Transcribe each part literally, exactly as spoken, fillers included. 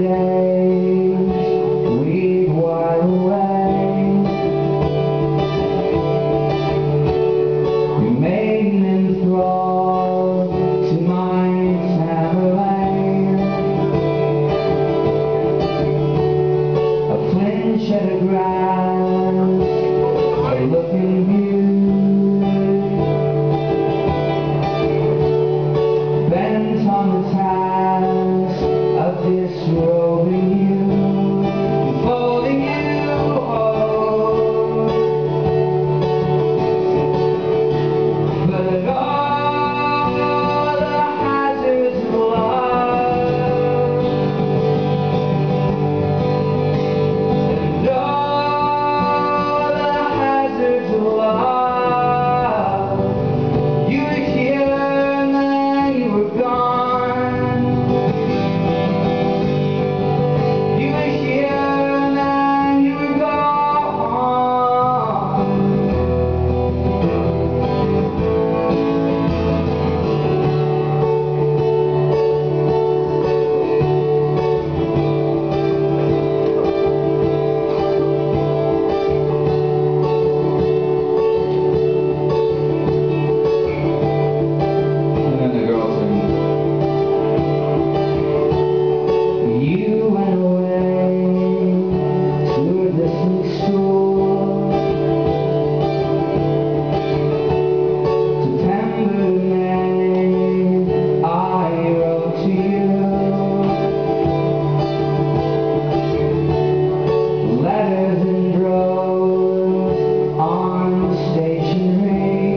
days we'd while away. You made me enthralled to my Tamerlane. A flinch at a grass, a look in view, bent on the task of disrobing you, folding you home. But all the hazards of love, and all the hazards of love, you were here and then you were gone. You were here and then you were gone. And then the girl sings, you went away to a distant school, September to May, I wrote to you, letters in droves on the stationery,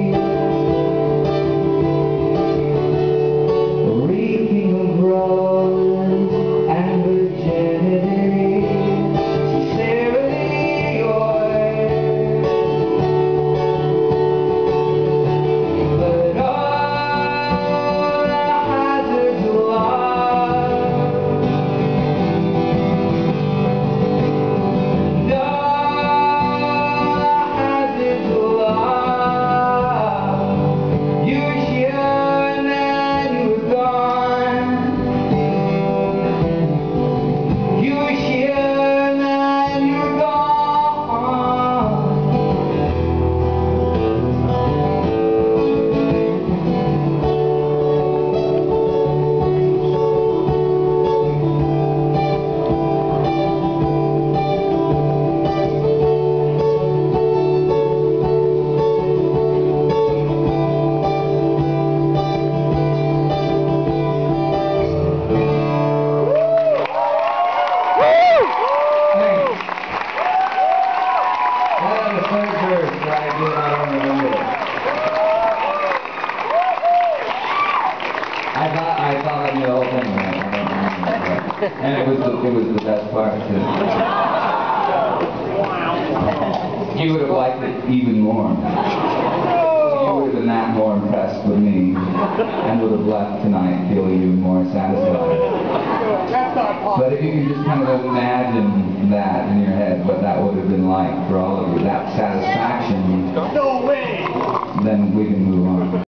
reeking of rose and virginity, sincerely yours. But all the hazards of love, and all the hazards of love, you were here and then you were gone. You were here and then you were gone. Thanks. That was the third verse that I did not remember. I thought I thought I knew the whole thing, but I don't remember. And it was the, it was the best part too. You would have liked it even more. You would have been that more impressed with me, and would have left tonight feeling even more satisfied. But if you can just kind of imagine that in your head, what that would have been like for all of you, that satisfaction, No way! then we can move